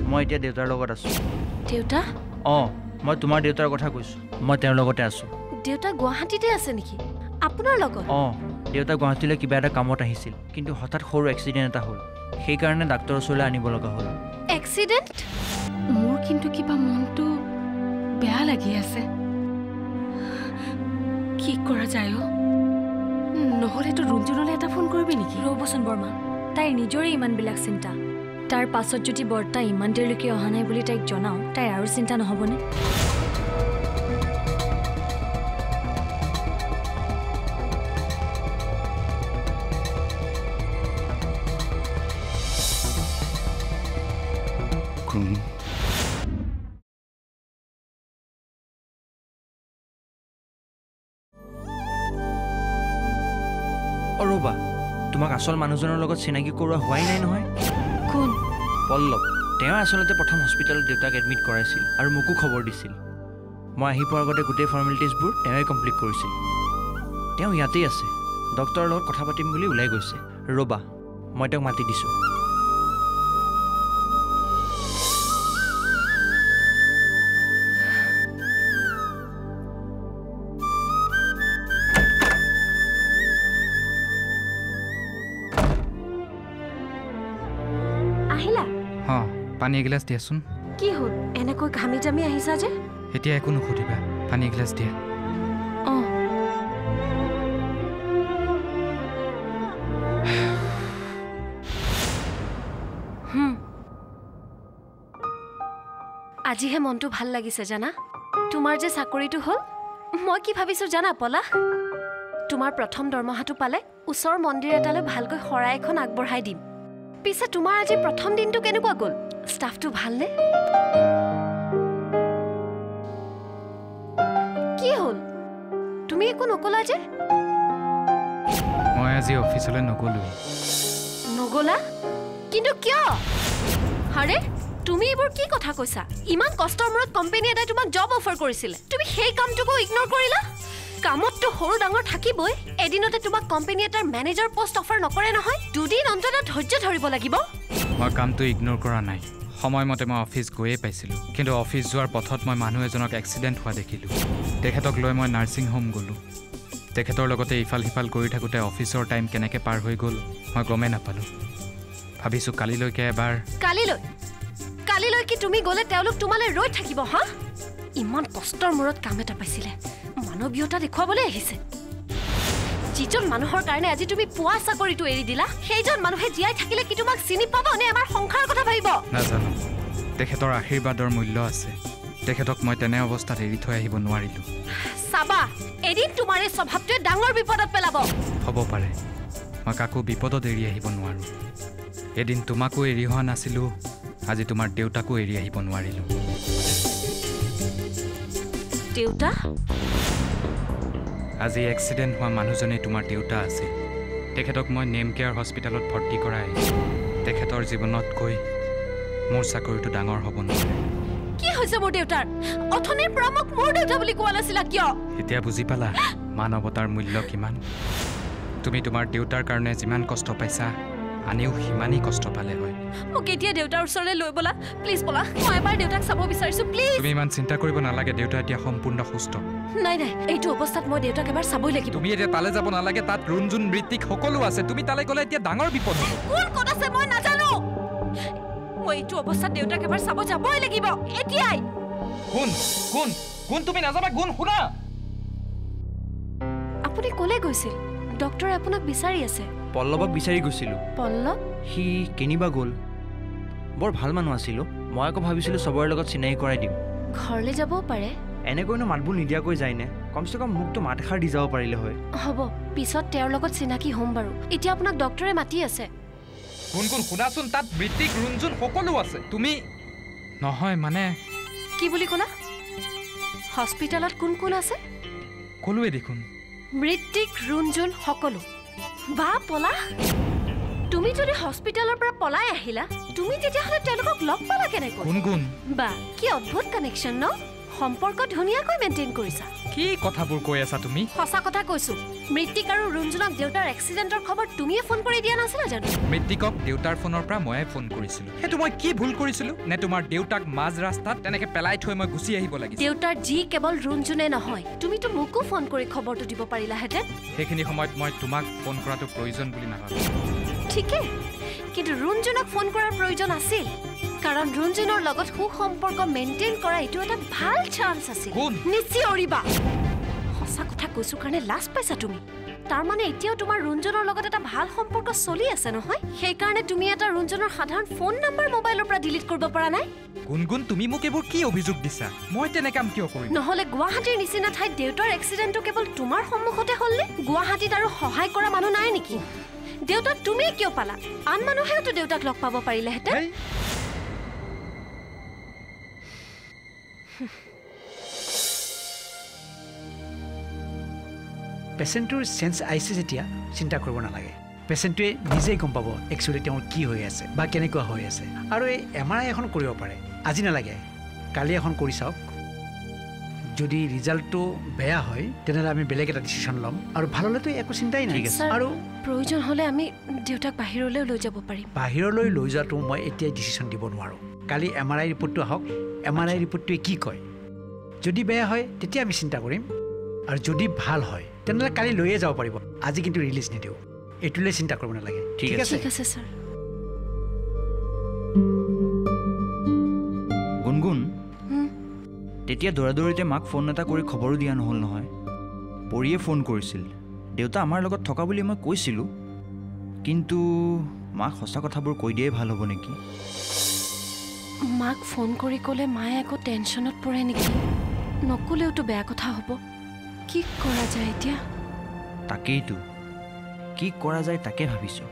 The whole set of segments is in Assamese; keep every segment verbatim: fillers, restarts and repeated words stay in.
মই এতিয়া দেউতাৰ লগত আছো দেউতা অ মই তোমাৰ দেউতাৰ কথা কৈছো মই তেওঁৰ লগতে আছো দেউতা গুৱাহাটীতে আছে নেকি আপোনাৰ লগত অ দেউতা গুৱাহাটীলৈ কিবা এটা কামত আহিছিল কিন্তু হঠাৎ সৰু এক্সিডেণ্ট এটা হ'ল সেইকাৰণে ডাক্তৰৰ ওচৰলৈ আনিব লগা হ'ল এক্সিডেণ্ট মোৰ কিন্তু কিবা মনটো বেয়া লাগি আছে কি কৰা যায় নহ'লেতো ৰুমজনলৈ এটা ফোন কৰিবি নেকি ৰ'বচোন বৰ্মা তাইৰ নিজৰে ইমানবিলাক চিন্তা তাৰ পাছত যদি বৰ্তা ইমান দেৰিলৈকে অহা নাই বুলি তাইক জনাওঁ তাইৰ আৰু চিন্তা নহ'বনে ৰ'বা তোমাক আচল মানুহজনৰ লগত চিনাকি কৰোৱা হোৱাই নাই নহয় কোন পল্লৱ তেওঁ আচলতে প্ৰথম হস্পিটেলত দেউতাক এডমিট কৰাইছিল আৰু মোকো খবৰ দিছিল মই আহি পোৱাৰ আগতে গোটেই ফৰ্মেলিটিজবোৰ তেওঁৱে কমপ্লিট কৰিছিল তেওঁ ইয়াতেই আছে ডক্টৰৰ লগত কথা পাতিম বুলি ওলাই গৈছে ৰ'বা মই তেওঁক মাতি দিছোঁ পানী এগিলাছ দিয়াচোন কি হ'ল এনেকৈ ঘামি জামি আহিছা যে এতিয়া একো নুসুধিবা পানী এগিলাছ দিয়া অ হুম আজিহে মনটো ভাল লাগিছে জানা তোমাৰ যে চাকৰিটো হ'ল মই কি ভাবিছো জানা পলা তোমাৰ প্ৰথম দৰমহাটো পালে ওচৰ মন্দিৰ এটালৈ ভালকৈ শৰাই এখন আগবঢ়াই দিম পিছে তোমাৰ আজি প্ৰথম দিনটো কেনেকুৱা গ'ল ষ্টাফটো ভালনে কি হ'ল তুমি একো নকলা যে মই আজি অফিচলৈ নগ'লোৱে নগলা কিন্তু কিয় আৰে তুমি এইবোৰ কি কথা কৈছা ইমান কষ্টৰ মূৰত কোম্পানী এটাই তোমাক জব অফাৰ কৰিছিলে তুমি সেই কামটোকো ইগনোৰ কৰিলা কামতটো সৰু ডাঙৰ থাকিবই এদিনতে তোমাক কোম্পানী এটাৰ মেনেজাৰ পোষ্ট অফাৰ নকৰে নহয় দুদিন অন্তত ধৈৰ্য ধৰিব লাগিব মই কামটো ইগনোৰ কৰা নাই সময়মতে মই অফিচ গৈয়ে পাইছিলোঁ কিন্তু অফিচ যোৱাৰ পথত মই মানুহ এজনক এক্সিডেণ্ট হোৱা দেখিলোঁ তেখেতক লৈ মই নাৰ্ছিং হোম গ'লোঁ তেখেতৰ লগতে ইফাল সিফাল কৰি থাকোঁতে অফিচৰ টাইম কেনেকৈ পাৰ হৈ গ'ল মই গমেই নাপালোঁ ভাবিছোঁ কালিলৈকে এবাৰ কালিলৈ কালিলৈ কি তুমি গ'লে তেওঁলোক তোমালৈ ৰৈ থাকিব হা ইমান কষ্টৰ মূৰত কাম এটা পাইছিলে মানৱীয়তা দেখুৱাবলৈ আহিছে যিজন মানুহৰ কাৰণে আজি তুমি পোৱা চাকৰিটো এৰি দিলা সেইজন মানুহে জীয়াই থাকিলে কি তোমাক চিনি পাব নে আমাৰ সংসাৰৰ কথা ভাবিব নাজানো তেখেতৰ আশীৰ্বাদৰ মূল্য আছে তেখেতক মই তেনে অৱস্থাত এৰি থৈ আহিব নোৱাৰিলোঁ চাবা এদিন তোমাৰ এই স্বভাৱটোৱে ডাঙৰ বিপদত পেলাব হ'ব পাৰে মই কাকো বিপদত এৰি আহিব নোৱাৰোঁ এদিন তোমাকো এৰি হোৱা নাছিলোঁ আজি তোমাৰ দেউতাকো এৰি আহিব নোৱাৰিলোঁ দেউতা আজি এক্সিডেণ্ট হোৱা মানুহজনেই তোমাৰ দেউতা আছিল তেখেতক মই নেম কেয়াৰ হস্পিটেলত ভৰ্তি কৰাই আহিছোঁ তেখেতৰ জীৱনতকৈ মোৰ চাকৰিটো ডাঙৰ হ'ব নোৱাৰে কি হৈছে মোৰ দেউতাৰ অথনিৰ পৰা মোক মোৰ দেউতা বুলি কোৱা নাছিলা কিয় এতিয়া বুজি পালা মানৱতাৰ মূল্য কিমান তুমি তোমাৰ দেউতাৰ কাৰণে যিমান কষ্ট পাইছা আনিও সিমানেই কষ্ট পালে হয় মোক এতিয়া দেউতাৰ ওচৰলৈ লৈ বলা প্লিজ বলা মই এবাৰ দেউতাক চাব বিচাৰিছোঁ প্লিজ তুমি ইমান চিন্তা কৰিব নালাগে দেউতা এতিয়া সম্পূৰ্ণ সুস্থ নাই নাই এইটো অৱস্থাত মই দেউতাক এবাৰ চাবই লাগিব তুমি এতিয়া তালৈ যাব নালাগে তাত ৰুণজুন মৃত্যিক সকলো আছে তুমি তালৈ গ'লে এতিয়া ডাঙৰ বিপদ হ'ব কোন ক'ত আছে মই নাজানো মই এইটো অৱস্থাত দেউতাক এবাৰ চাব যাবই লাগিব এতিয়াই কোন কোন কোন তুমি নাযাবা কোন শুনা আপুনি ক'লে গৈছিল ডক্টৰে আপোনাক বিচাৰি আছে পল্লৱক বিচাৰি গৈছিলোঁ পল্লৱ সি কেনিবা গ'ল বৰ ভাল মানুহ আছিলোঁ মই আকৌ ভাবিছিলোঁ চবৰে লগত চিনাকি কৰাই দিম ঘৰলৈ যাবও পাৰে এনেকৈনো মাতবোৰ নিদিয়াকৈ যায়নে কমচে কম মোকতো মাত এষাৰ দি যাব পাৰিলে হয় হ'ব পিছত তেওঁৰ লগত চিনাকি হ'ম বাৰু এতিয়া আপোনাক ডক্টৰে মাতি আছে কোন কোন শুনাচোন তাত মৃত্যিক ৰুণজুন সকলো আছে তুমি নহয় মানে কি বুলি ক'লা হস্পিটেলত কোন কোন আছে ক'লোৱে দেখোন মৃত্যিক ৰুণজুন সকলো বা পলা তুমি যদি হস্পিটেলৰ পৰা পলাই আহিলা তুমি তেতিয়াহ'লে তেওঁলোকক লগ পালা কেনেকৈ কোন কোন বা কি অদ্ভুত কানেকশ্যন ন সম্পৰ্ক ধুনীয়াকৈ মেইনটেইন কৰিছা কি কথাবোৰ কৈ আছা তুমি সঁচা কথা কৈছো মৃত্তিক আৰু ৰুঞ্জনক দেউতাৰ এক্সিডেন্টৰ খবৰ তুমিয়ে ফোন কৰি দিয়া নাছিলা জানো মৃত্তিকক দেউতাৰ ফোনৰ পৰা ময়ে ফোন কৰিছিলো হেতু মই কি ভুল কৰিছিলো নে তোমাৰ দেউতাক মাজ ৰাস্তাত তেনেকে পেলাই থৈ মই গুচি আহিব লাগিছিল দেউতাৰ জি কেৱল ৰুঞ্জনে নহয় তুমি তো মোকো ফোন কৰি খবৰটো দিব পাৰিলা হেতেন সেইখিনি সময়ত মই তোমাক ফোন কৰাটো প্ৰয়োজন বুলি নাভাবো ঠিকে কিন্তু ৰুঞ্জনক ফোন কৰাৰ প্ৰয়োজন আছিল কাৰণ ৰুঞ্জনৰ লগত সুসম্পৰ্ক মেইনটেইন কৰা এইটো এটা ভাল চান্স আছিল নিশ্চয় অৰিবা সঁচা কথা কৈছো কাৰণে লাজ পাইছা তুমি তাৰ মানে এতিয়াও তোমাৰ ৰুঞ্জনৰ লগত এটা ভাল সম্পৰ্ক চলি আছে নহয় সেই কাৰণে তুমি এটা ৰুঞ্জনৰ সাধাৰণ ফোন নম্বৰ মোবাইলৰ পৰা ডিলিট কৰিব পৰা নাই গুণগুণ তুমি মোক এইবোৰ কি অভিযোগ দিছা মই তেনে কাম কিয় কৰিম নহলে গুৱাহাটীৰ নিচিনা ঠাইত দেউতাৰ এক্সিডেন্টটো কেৱল তোমাৰ সন্মুখতে হ'লনে গুৱাহাটীত আৰু সহায় কৰা মানুহ নাই নেকি দেউতাক তুমি কিয় পালা আন মানুহেওতো দেউতাক লগ পাব পাৰিলেহেঁতেন পেচেণ্টটোৰ চেঞ্চ আহিছে যেতিয়া চিন্তা কৰিব নালাগে পেচেণ্টটোৱে নিজেই গম পাব একচুৱেলি তেওঁৰ কি হৈ আছে বা কেনেকুৱা হৈ আছে আৰু এই এম আৰ আই এখন কৰিব পাৰে আজি নালাগে কালি এখন কৰি চাওক যদি ৰিজাল্টটো বেয়া হয় তেনেহ'লে আমি বেলেগ এটা ডিচিশ্যন ল'ম আৰু ভাল হ'লেতো একো চিন্তাই নাই আৰু প্ৰয়োজন হ'লে আমি দেউতাক বাহিৰলৈ লৈ যাব পাৰিম বাহিৰলৈ লৈ যোৱাটো মই এতিয়াই ডিচিশ্যন দিব নোৱাৰোঁ কালি এম আৰ আই ৰিপৰ্টটো আহক এম আৰ আই ৰিপৰ্টটোৱে কি কয় যদি বেয়া হয় তেতিয়া আমি চিন্তা কৰিম আৰু যদি ভাল হয় তেনেহ'লে কালি লৈয়ে যাব পাৰিব আজি কিন্তু ৰিলিজ নিদিওঁ এইটোলৈ চিন্তা কৰিব নালাগে ঠিক আছে ঠিক আছে ছাৰ গুণগুণ তেতিয়া দৌৰাদৌৰিতে মাক ফোন এটা কৰি খবৰো দিয়া নহ'ল নহয় পৰিয়ে ফোন কৰিছিল দেউতা আমাৰ লগত থকা বুলি মই কৈছিলোঁ কিন্তু মাক সঁচা কথাবোৰ কৈ দিয়াই ভাল হ'ব নেকি মাক ফোন কৰি ক'লে মায়ে আকৌ টেনশ্যনত পৰে নেকি নক'লেওতো বেয়া কথা হ'ব কি কৰা যায় এতিয়া তাকেইতো কি কৰা যায় তাকে ভাবিছোঁ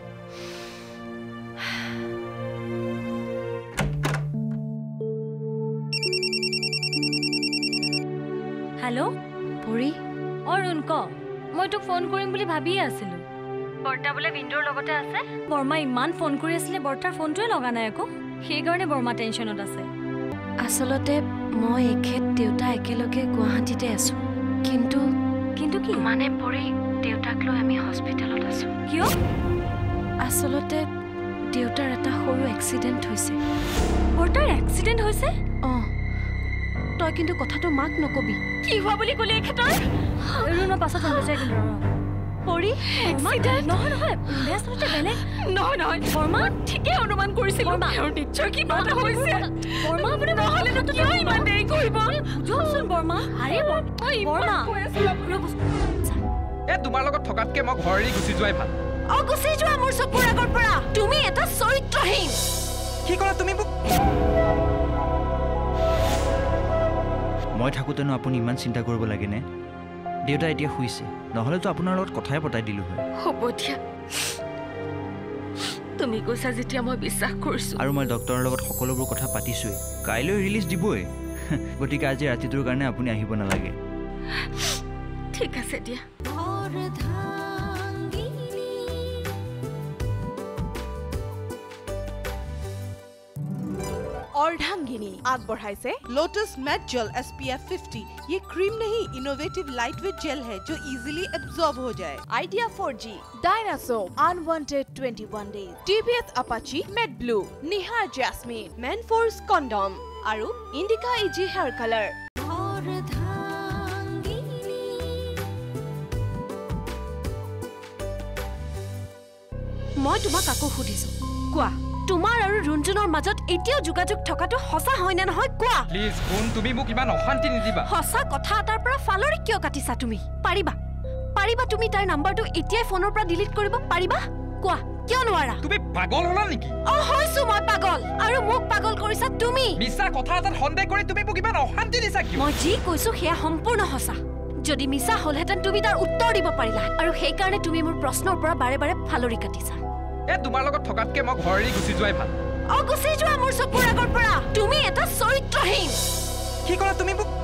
হেল্ল' পৰি অৰুণ ক মই তোক ফোন কৰিম বুলি ভাবিয়ে আছিলোঁ বৰ্তা বোলে বিন্দুৰ লগতে আছে বৰ্মা ইমান ফোন কৰি আছিলে বৰ্তাৰ ফোনটোৱে লগা নাই আকৌ সেইকাৰণে বৰ্মা টেনশ্যনত আছে আচলতে মই এখেত দেউতা একেলগে গুৱাহাটীতে আছোঁ কিন্তু কিন্তু কি মানে পৰি দেউতাক লৈ আমি হস্পিটেলত আছোঁ কিয় আচলতে দেউতাৰ এটা সৰু এক্সিডেণ্ট হৈছে বৰ্তাৰ এক্সিডেণ্ট হৈছে অঁ তই কিন্তু কথাটো মাক নকবি কি হোৱা বুলি ক'লে এখেতৰ ৰুণৰ পাছত হৈছে কিন্তু পৰি এক্সিডেণ্ট নহয় নহয় আচলতে বেলেগ নহয় নহয় বৰ্মা ঠিকেই অনুমান কৰিছিলোঁ তেওঁৰ নিশ্চয় কিবা এটা হৈছে বৰ্মা আপুনি নহ'লেনো কিয় ইমান দেৰি কৰিব বুজকচোন বৰ্মা আৰে বৰ্মা এ তোমাৰ লগত থকাতকে মই ঘৰ এৰি গুচি যোৱাই ভাল অ গুচি যোৱা মোৰ চকুৰ আগৰ পৰা তুমি এটা চৰিত্ৰহীন কি ক'লা তুমি মোক মই থাকোঁতেনো আপুনি ইমান চিন্তা কৰিব লাগেনে দেউতা এতিয়া শুইছে নহ'লেতো আপোনাৰ লগত কথাই পতাই দিলোঁ হয় হ'ব দিয়া তুমি কৈছা যেতিয়া মই বিশ্বাস কৰিছোঁ আৰু মই ডক্টৰৰ লগত সকলোবোৰ কথা পাতিছোঁৱেই কাইলৈ ৰিলিজ দিবই গতিকে আজি ৰাতিটোৰ কাৰণে আপুনি আহিব নালাগে ঠিক আছে দিয়া अर्धांगिनी आगबढ़ाइसे lotus matte gel S P F fifty ये क्रीम नहीं इनोवेटिव लाइटवेट जेल है जो इजीली एब्जॉर्ब हो जाए Idea four G dinosaur unwanted twenty one days TVS Apache matte blue Nihar jasmine Manforce condom आरु इंडिका इजी हेयर कलर মই তোমাক আকৌ সুধিছো কোৱা তোমাৰ আৰু ৰুঞ্জনৰ মাজত এতিয়াও যোগাযোগ থকাটো সঁচা হয় নে নহয় কোৱা প্লিজ কোন তুমি মোক ইমান অশান্তি নিদিবা সঁচা কথা এটাৰ পৰা ফালৰি কিয় কাটিছা তুমি পাৰিবা পাৰিবা তুমি তাইৰ নাম্বাৰটো এতিয়াই ফোনৰ পৰা ডিলিট কৰিব পাৰিবা কোৱা কিয় নোৱাৰা তুমি পাগল হলা নেকি অ হৈছো মই পাগল আৰু মোক পাগল কৰিছা তুমি মিছা কথা এটাত সন্দেহ কৰি তুমি মোক ইমান অশান্তি দিছা কিয় মই যি কৈছো সেয়া সম্পূৰ্ণ সঁচা যদি মিছা হ'লহেঁতেন তুমি তাৰ উত্তৰ দিব পাৰিলা আৰু সেইকাৰণে তুমি মোৰ প্ৰশ্নৰ পৰা বাৰে বাৰে ফালৰি কাটিছা এ তোমাৰ লগত থকাতকে মই ঘৰ এৰি গুচি যোৱাই ভাল অ গুচি যোৱা মোৰ চকুৰ আগৰ পৰা তুমি এটা চৰিত্ৰহীন কি ক'লা তুমি মোক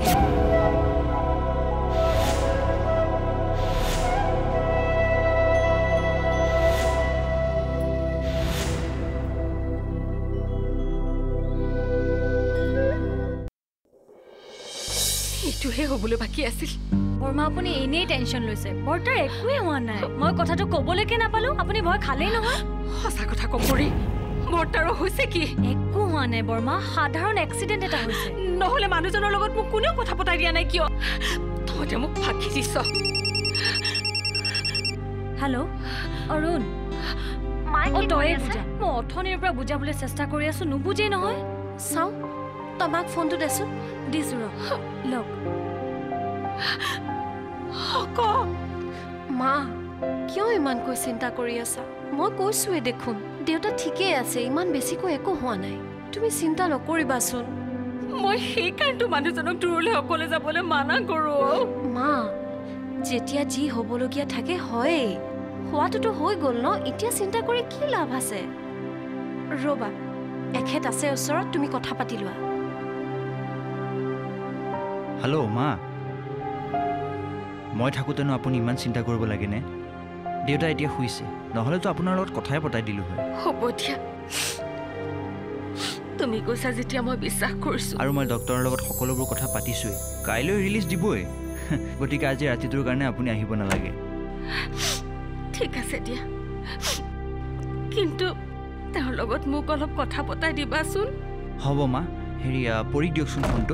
এইটোহে হ'বলৈ বাকী আছিল বৰ্মা আপুনি এনেই টেনশ্যন লৈছে বৰ্তাৰ একোৱে হোৱা নাই মই কথাটো ক'বলৈকে নাপালো আপুনি ভয় খালেই নহয় সঁচা কথা কম পৰি বৰ্তাৰো হৈছে কি একো হোৱা নাই বৰ্মা সাধাৰণ এক্সিডেণ্ট এটা হৈছে নহ'লে মানুহজনৰ লগত মোক কোনেও কথা পতাই দিয়া নাই কিয় তহঁতে মোক ফাঁকি দিছ হেল্ল' অৰুণ অ তয়ে বুজা মই অথনিৰ পৰা বুজাবলৈ চেষ্টা কৰি আছো নুবুজেই নহয় চাওঁ তোমাক ফোনটো দেচোন দিছো ৰ লওক মা কিয় ইমানকৈ চিন্তা কৰি আছা মই কৈছোৱে দেখোন দেউতা ঠিকেই আছে ইমান বেছিকৈ একো হোৱা নাই তুমি চিন্তা নকৰিবাচোন মই সেইকাৰণে মানুহজনক দূৰলৈ অকলে যাবলৈ মানা কৰোঁ মা যেতিয়া যি হ'বলগীয়া থাকে হয়েই হোৱাটোতো হৈ গ'ল ন এতিয়া চিন্তা কৰি কি লাভ আছে ৰ'বা এখেত আছে ওচৰত তুমি কথা পাতি লোৱা হেল্ল' মা মই থাকোঁতেনো আপুনি ইমান চিন্তা কৰিব লাগেনে দেউতা এতিয়া শুইছে নহ'লেতো আপোনাৰ লগত কথাই পতাই দিলোঁ হয় হ'ব দিয়া তুমি কৈছা যেতিয়া মই বিশ্বাস কৰিছোঁ আৰু মই ডক্টৰৰ লগত সকলোবোৰ কথা পাতিছোঁৱেই কাইলৈ ৰিলিজ দিবই গতিকে আজি ৰাতিটোৰ কাৰণে আপুনি আহিব নালাগে ঠিক আছে দিয়া কিন্তু তেওঁৰ লগত মোক অলপ কথা পতাই দিবাচোন হ'ব মা হেৰি পৰি দিয়কচোন ফোনটো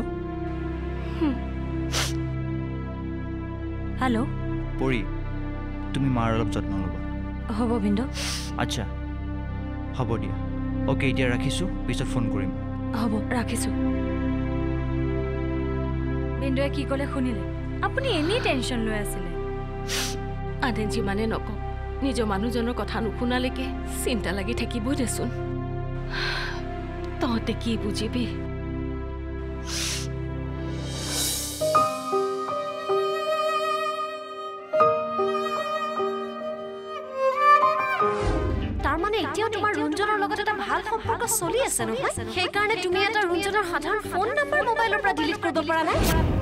হেল্ল' পৰি তুমি মাৰ অলপ যত্ন ল'বা হ'ব ভিন্দ আচ্ছা হ'ব দিয়া অ'কে এতিয়া ৰাখিছোঁ পিছত ফোন কৰিম হ'ব ৰাখিছোঁ ভিন্দয়ে কি ক'লে শুনিলে আপুনি এনেই টেনশ্যন লৈ আছিলে আদেন যিমানে নকওঁ নিজৰ মানুহজনৰ কথা নুশুনালৈকে চিন্তা লাগি থাকিবই দেচোন তহঁতে কি বুজিবি তাৰমানে এতিয়াও তোমাৰ ৰুঞ্জনৰ লগত এটা ভাল সম্পৰ্ক চলি আছে নহয় সেইকাৰণে তুমি এটা ৰুঞ্জনৰ সাধাৰণ ফোন নম্বৰ মোবাইলৰ পৰা ডিলিট কৰিব পৰা নাই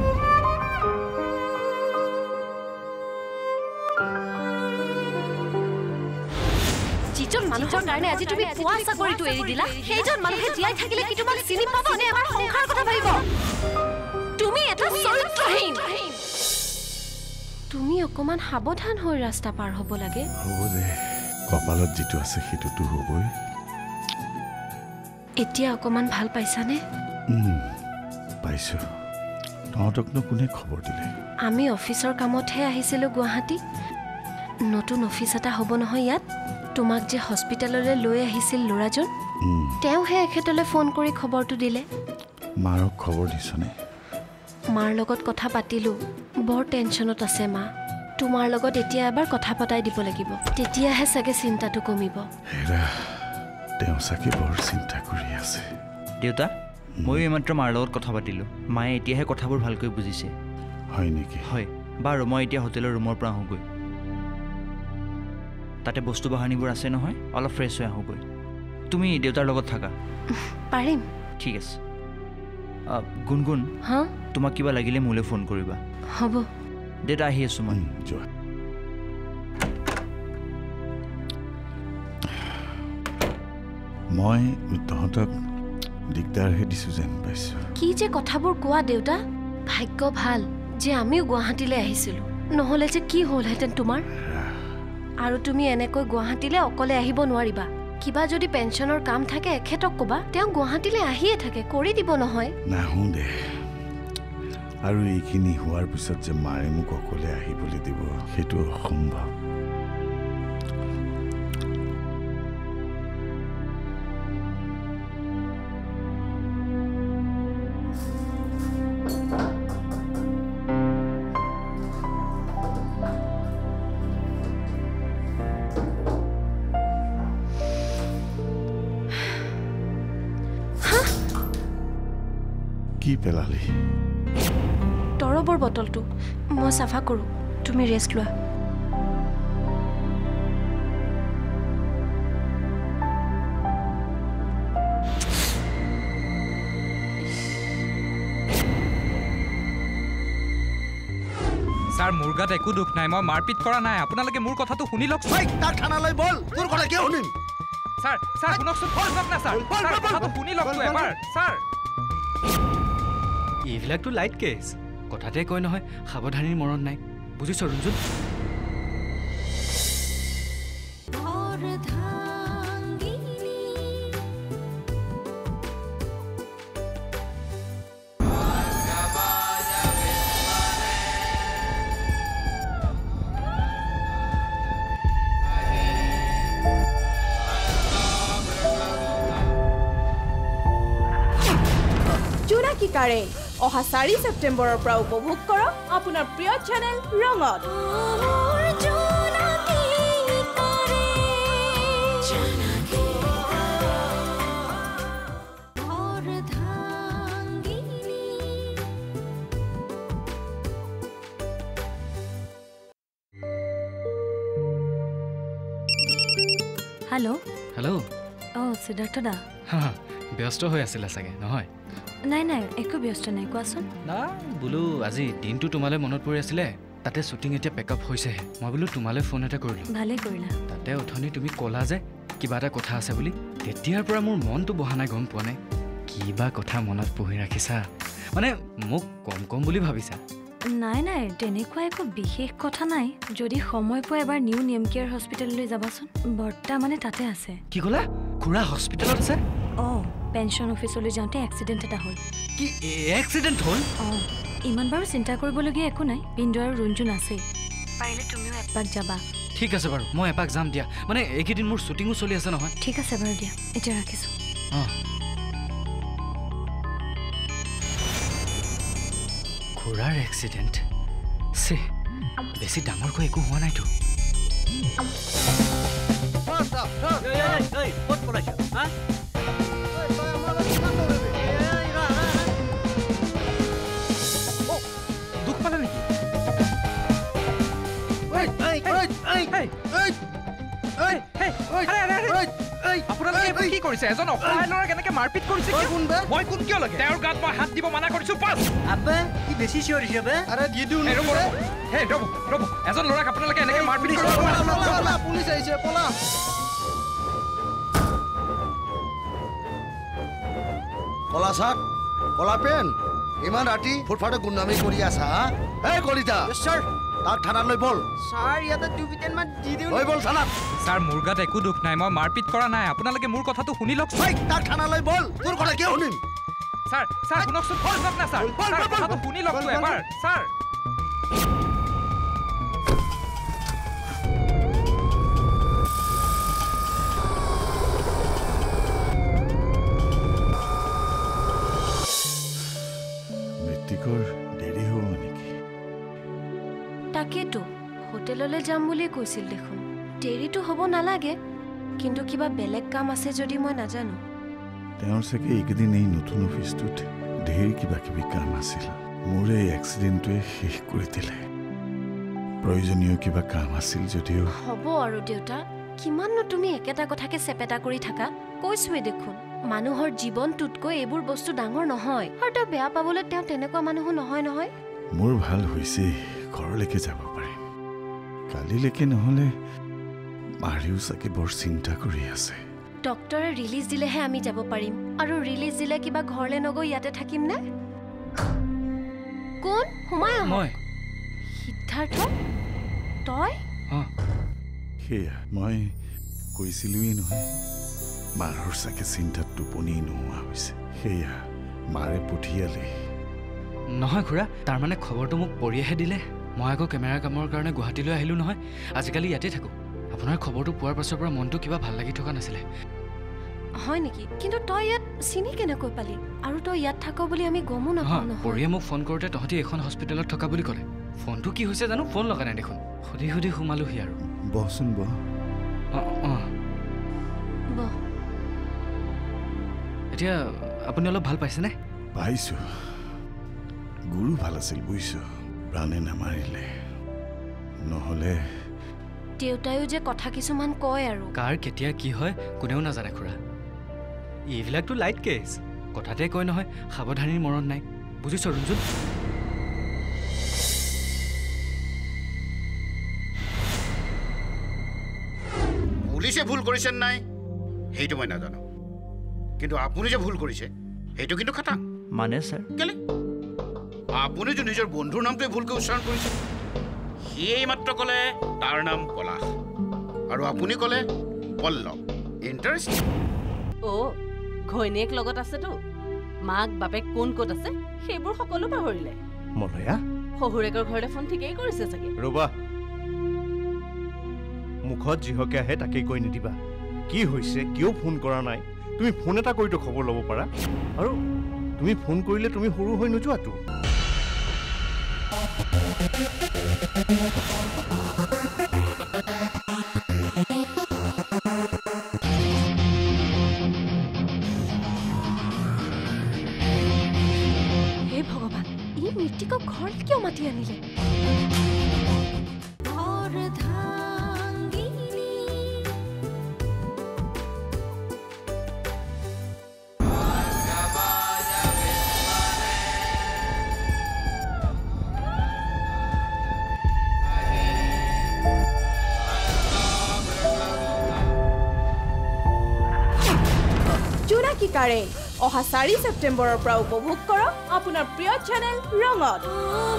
যিজন মানুহৰ কাৰণে আজি তুমি পুৱা চাকৰিটো এৰি দিলা সেইজন মানুহে জীয়াই থাকিলে কি তোমাক চিনি পাব নে আমাৰ সংসাৰৰ কথা ভাবিব তুমি এটা চৰিত্ৰহীন তুমি অকমান সাৱধান হৈ ৰাস্তা পাৰ হ'ব লাগে হ'ব দে কপালত যিটো আছে সেইটোতো হ'বই এতিয়া অকমান ভাল পাইছানে পাইছোঁ তহঁতকনো কোনে খবৰ দিলে আমি অফিচৰ কামতহে আহিছিলোঁ গুৱাহাটী নতুন অফিচ এটা হ'ব নহয় ইয়াত তোমাক যে হস্পিটেললৈ লৈ আহিছিল ল'ৰাজন তেওঁহে এখেতলৈ ফোন কৰি খবৰটো দিলে মাৰক খবৰ দিছনে মাৰ লগত কথা পাতিলোঁ বৰ টেনশ্যনত আছে মা তোমাৰ লগত এতিয়া এবাৰ কথা পতাই দিব লাগিব তেতিয়াহে চাগে চিন্তাটো কমিব হেৰা তেওঁ চাগে বৰ চিন্তা কৰি আছে দেউতা ময়ো এইমাত্ৰ মাৰ লগত কথা পাতিলোঁ মায়ে এতিয়াহে কথাবোৰ ভালকৈ বুজিছে হয় নেকি হয় বাৰু মই এতিয়া হোটেলৰ ৰুমৰ পৰা আহোঁগৈ তাতে বস্তু বাহানিবোৰ আছে নহয় অলপ ফ্ৰেছ হৈ আহোঁগৈ তুমি দেউতাৰ লগত থাকা পাৰিম ঠিক আছে গুণগুণ হা তোমাক কিবা লাগিলে মোলৈ ফোন কৰিবা হ'ব দেউতা আহি আছোঁ মই যোৱা মই তহঁতক দিগদাৰহে দিছোঁ যেন পাইছোঁ কি যে কথাবোৰ কোৱা দেউতা ভাগ্য ভাল যে আমিও গুৱাহাটীলৈ আহিছিলোঁ নহ'লে যে কি হ'লহেঁতেন তোমাৰ আৰু তুমি এনেকৈ গুৱাহাটীলৈ অকলে আহিব নোৱাৰিবা কিবা যদি পেঞ্চনৰ কাম থাকে এখেতক ক'বা তেওঁ গুৱাহাটীলৈ আহিয়ে থাকে কৰি দিব নহয় নাহোঁ দে আৰু এইখিনি হোৱাৰ পিছত যে মাৰে মোক অকলে আহিবলৈ দিব সেইটো অসম্ভৱ কি পেলালি দৰৱৰ বটলটো মই চাফা কৰোঁ তুমি ৰেষ্ট লোৱা ছাৰ মোৰ গাত একো দুখ নাই মই মাৰপিট কৰা নাই আপোনালোকে মোৰ কথাটো শুনি লওক তাৰ থানালৈ বল তোৰ কথা কিয় শুনিম ছাৰ ছাৰ শুনকচোন শুনক না ছাৰ কথাটো শুনি লওক এবাৰ ছাৰ এইবিলাকতো লাইট কেছ কথাতে কয় নহয় সাৱধানীৰ মৰণ নাই বুজিছ ৰঞ্জুন অহা চাৰি ছেপ্টেম্বৰৰ পৰা উপভোগ কৰক আপোনাৰ প্ৰিয় চেনেল ৰঙত হেল্ল' হেল্ল' অঁ সিদ্ধাৰ্থ দা ব্যস্ত হৈ আছিলে চাগে নহয় নাই নাই একো ব্যস্ত নাই কোৱাচোন না বোলো আজি দিনটো তোমালৈ মনত পৰি আছিলে তাতে শ্বুটিং এতিয়া পেকআপ হৈছেহে মই বোলো তোমালৈ ফোন এটা কৰিলোঁ ভালেই কৰিলা তাতে অথনি তুমি ক'লা যে কিবা এটা কথা আছে বুলি তেতিয়াৰ পৰা মোৰ মনটো বহা নাই গম পোৱা নাই কিবা কথা মনত পুহি ৰাখিছা মানে মোক কম কম বুলি ভাবিছা নাই নাই তেনেকুৱা একো বিশেষ কথা নাই যদি সময় পোৱা এবাৰ নিউ নিএম কেয়াৰ হস্পিটেললৈ যাবাচোন বৰ্তা মানে তাতে আছে কি ক'লা খুৰা হস্পিটেলত আছে অঁ পেঞ্চন অফিচলৈ যাওঁতে এক্সিডেণ্ট এটা হ'ল কি এক্সিডেণ্ট হ'ল অঁ ইমান বাৰু চিন্তা কৰিবলগীয়া একো নাই বিন্দু আৰু ৰঞ্জুন আছেই পাৰিলে তুমিও এপাক যাবা ঠিক আছে বাৰু মই এপাক যাম দিয়া মানে এইকেইদিন মোৰ শ্বুটিঙো চলি আছে নহয় ঠিক আছে বাৰু দিয়া এতিয়া ৰাখিছোঁ অঁ খুৰাৰ এক্সিডেণ্ট চে বেছি ডাঙৰকৈ একো হোৱা নাইতো দুখ পালে নেকি আপোনালোকে এইবোৰ কি কৰিছে এজন অসহায় ল'ৰা কেনেকে মাৰপিট কৰিছে মই কোন কিয় লাগে তেওঁৰ গাত মই হাত দিব মানা কৰিছো পাছ আবে কি বেছি চিঞৰিছে বে আৰে দি দিও ৰ'ব হে ৰ'ব ৰ'ব এজন ল'ৰাক আপোনালোকে এনেকে মাৰপিট কৰিব পুলিচ আহিছে পলা কলা শাক কলা পেন ইমান ৰাতি ফুটফাটে গুণ্ডামি কৰি আছা এই কলিতা ছাৰ তাক থানালৈ বল ছাৰ ইয়াতে দুবিটেনমান দি দিওঁ লৈ বল থানাত ছাৰ মোৰ গাত একো দুখ নাই মই মাৰপিট কৰা নাই আপোনালোকে মোৰ কথাটো শুনি লওক তাক থানালৈ বল তোৰ কথা কিয় শুনিম ছাৰ ছাৰ শুনকচোন শুনক না ছাৰ কথাটো শুনি লওকতো এবাৰ ছাৰ দেৰি হ'ব নেকি তাকেতো হোটেললৈ যাম বুলি কৈছিল দেখোন দেৰিটো হ'ব নালাগে কিন্তু কিবা বেলেগ কাম আছে যদি মই নাজানো তেওঁৰ চাগে এইকেইদিন এই নতুন অফিচটোত ঢেৰ কিবা কিবি কাম আছিল মোৰ এই এক্সিডেণ্টটোৱে শেষ কৰি দিলে প্ৰয়োজনীয় কিবা কাম আছিল যদিও হ'ব আৰু দেউতা কিমাননো তুমি একেটা কথাকে চেপেটা কৰি থাকা কৈছোৱে দেখোন মানুহৰ জীৱনটোতকৈ এইবোৰ বস্তু ডাঙৰ নহয় আৰু তেওঁ বেয়া পাবলৈ তেওঁ তেনেকুৱা মানুহো নহয় নহয় মোৰ ভাল হৈছে ঘৰলৈকে যাব পাৰিম কালিলৈকে নহ'লে মাৰিও চাগে বৰ চিন্তা কৰি আছে ডক্টৰে ৰিলিজ দিলেহে আমি যাব পাৰিম আৰু ৰিলিজ দিলে কিবা ঘৰলৈ নগৈ ইয়াতে থাকিম নে কোন সোমাই আহ মই সিদ্ধাৰ্থ তই সেয়া মই কৈছিলোৱেই নহয় মাৰৰ চাগে চিন্তাত টোপনি নোহোৱা হৈছে সেয়া মাৰে পঠিয়ালে নহয় খুৰা তাৰমানে খবৰটো মোক পৰিয়াহে দিলে মই আকৌ কেমেৰা কামৰ কাৰণে গুৱাহাটীলৈ আহিলোঁ নহয় আজিকালি ইয়াতে থাকোঁ আপোনাৰ খবৰটো পোৱাৰ পাছৰ পৰা মনটো কিবা ভাল লাগি থকা নাছিলে হয় নেকি কিন্তু তই ইয়াত চিনি কেনেকৈ পালি আৰু তই ইয়াত থাক বুলি আমি গমো নাপাওঁ নহয় পৰিয়ে মোক ফোন কৰোঁতে তহঁতি এখন হস্পিটেলত থকা বুলি ক'লে ফোনটো কি হৈছে জানো ফোন লগা নাই দেখোন সুধি সুধি সোমালোহি আৰু বহচোন বহ অঁ অঁ বহ এতিয়া আপুনি অলপ ভাল পাইছেনে পাইছোঁ গুৰু ভাল আছিল বুজিছ প্ৰাণে নামাৰিলে নহ'লে দেউতায়ো যে কথা কিছুমান কয় আৰু কাৰ কেতিয়া কি হয় কোনেও নাজানে খুৰা এইবিলাকতো লাইট কেছ কথাতে কয় নহয় সাৱধানীৰ মৰণ নাই বুজিছ ৰঞ্জুন পুলিচে ভুল কৰিছে নাই সেইটো মই নাজানো কিন্তু আপুনি যে ভুল কৰিছে সেইটো কিন্তু খাটাং মানে ছাৰ কেলে আপুনি যে নিজৰ বন্ধুৰ নামটোৱে ভুলকৈ উচ্চাৰণ কৰিছে সিয়েই মাত্ৰ ক'লে তাৰ নাম পলাশ আৰু আপুনি ক'লে পল্লৱ ইণ্টাৰেষ্টিং অ' ঘৈণীয়েক লগত আছেতো মাক বাপেক কোন ক'ত আছে সেইবোৰ সকলো পাহৰিলে মলয়া শহুৰেকৰ ঘৰলৈ ফোন ঠিকেই কৰিছে চাগে ৰবা মুখত যিহকে আহে তাকেই কৈ নিদিবা কি হৈছে কিয় ফোন কৰা নাই তুমি ফোন এটা কৰিতো খবৰ ল'ব পাৰা আৰু তুমি ফোন কৰিলে তুমি সৰু হৈ নোযোৱাতো হে ভগৱান ই মৃত্যুক ঘৰত কিয় মাতি আনিলে কাৰেণ্ট অহা চাৰি ছেপ্টেম্বৰৰ পৰা উপভোগ কৰক আপোনাৰ প্ৰিয় চেনেল ৰঙত